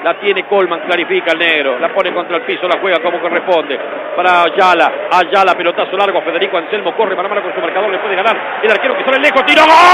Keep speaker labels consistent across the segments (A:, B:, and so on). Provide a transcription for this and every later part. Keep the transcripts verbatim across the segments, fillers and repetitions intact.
A: La tiene Colman, clarifica el negro, la pone contra el piso, la juega como corresponde. Para Ayala, Ayala, pelotazo largo, Federico Anselmo corre mano a mano con su marcador, le puede ganar el arquero que sale lejos, tiro, ¡gol!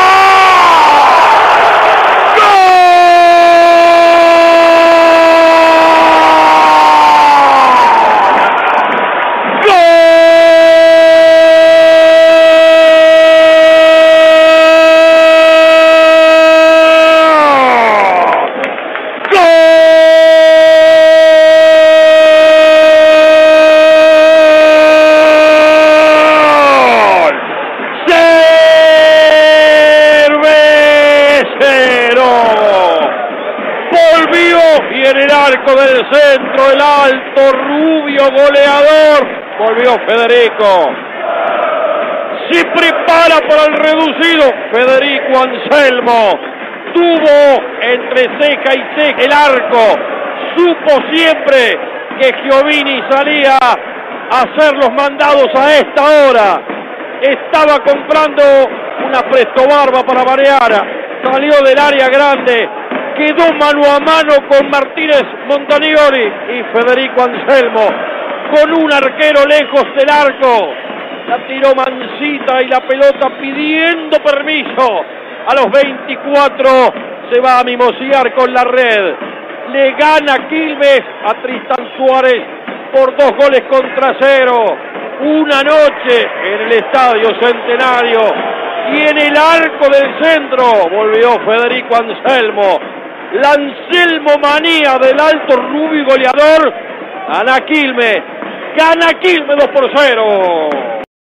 A: Y en el arco del centro, el alto, rubio, goleador, volvió Federico. Se prepara para el reducido, Federico Anselmo. Tuvo entre ceja y ceja el arco. Supo siempre que Giovini salía a hacer los mandados a esta hora. Estaba comprando una prestobarba para Barea. Salió del área grande. Quedó mano a mano con Martínez Montanioli y Federico Anselmo, con un arquero lejos del arco. La tiró mansita y la pelota pidiendo permiso. A los veinticuatro se va a mimosear con la red. Le gana Quilmes a Tristan Suárez por dos goles contra cero. Una noche en el Estadio Centenario y en el arco del centro volvió Federico Anselmo. La Anselmo manía del alto rubio goleador. Gana Quilmes, gana Quilmes dos por cero.